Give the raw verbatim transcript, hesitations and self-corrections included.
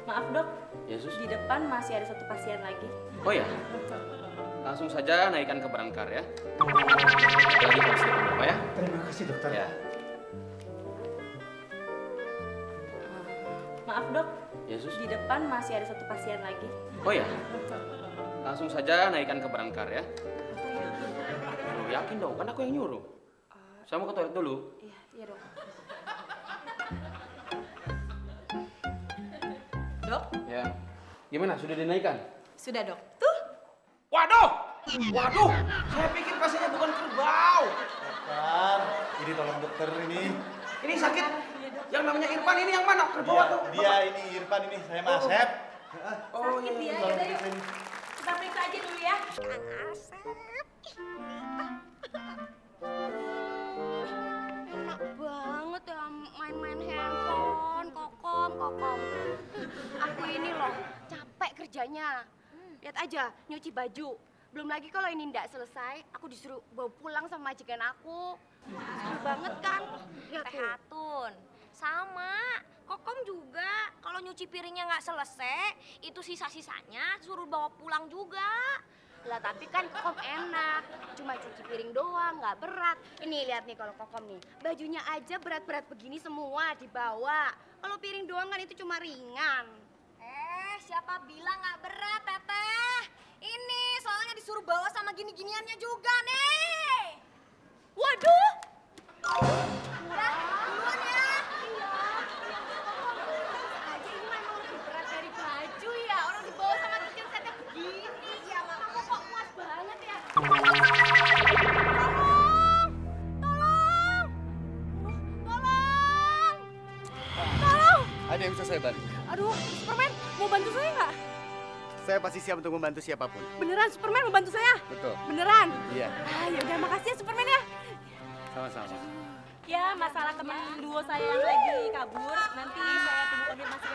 Maaf dok, Yesus. di depan masih ada satu pasien lagi. Oh ya, langsung saja naikkan ke berangkar ya. Lagi posisi Bapak ya. Terima kasih dokter. Ya. Maaf dok, Yesus. di depan masih ada satu pasien lagi. Oh ya, langsung saja naikkan ke berangkar ya. Loh, yakin dong, kan aku yang nyuruh. Saya mau ke toilet dulu. Iya, iya dok. Dok? Ya. Gimana? Sudah dinaikkan? Sudah dok. Tuh. Waduh! Waduh! Saya pikir pasiennya bukan kerbau. Dokter, ini tolong dokter ini. Ini sakit. Yang namanya Irfan ini yang mana? Kerbau Dia, atau? dia ini Irfan ini, saya Masep. Oh, Sakit dia, Tolong yaudah yuk. periksain. Kita periksa aja dulu ya. Kang Asep. Enak banget ya main-main handphone, kokom, kokom. Aku ini loh capek kerjanya. Lihat aja, nyuci baju. Belum lagi kalau ini ndak selesai, aku disuruh bawa pulang sama majikan aku. Seru banget kan? Lihat tuh. Hatun, sama. Kokom juga. Kalau nyuci piringnya nggak selesai, itu sisa-sisanya suruh bawa pulang juga. Lah tapi kan kokom enak, cuma cuci piring doang, nggak berat. Ini lihat nih kalau kokom nih, bajunya aja berat-berat begini semua dibawa. Kalau piring doang kan itu cuma ringan. Eh, siapa bilang nggak berat, Teteh? Ini soalnya disuruh bawa sama gini-giniannya juga nih. Waduh! Ya, duluan ya. Iya, aja ini memang lebih berat dari baju ya. Orang dibawa sama kecil setnya begini. Ya, kamu kok muat banget ya? Tolong! Tolong! Tolong! Tolong! Ada yang bisa saya bantu? Aduh, Superman, mau bantu saya nggak? Saya pasti siap untuk membantu siapapun. Beneran Superman mau bantu saya? Betul. Beneran? Iya. Ah, ya udah makasih ya Superman ya. Sama-sama. Ya, masalah teman duo saya yang lagi kabur, nanti saya tunggu konfirmasi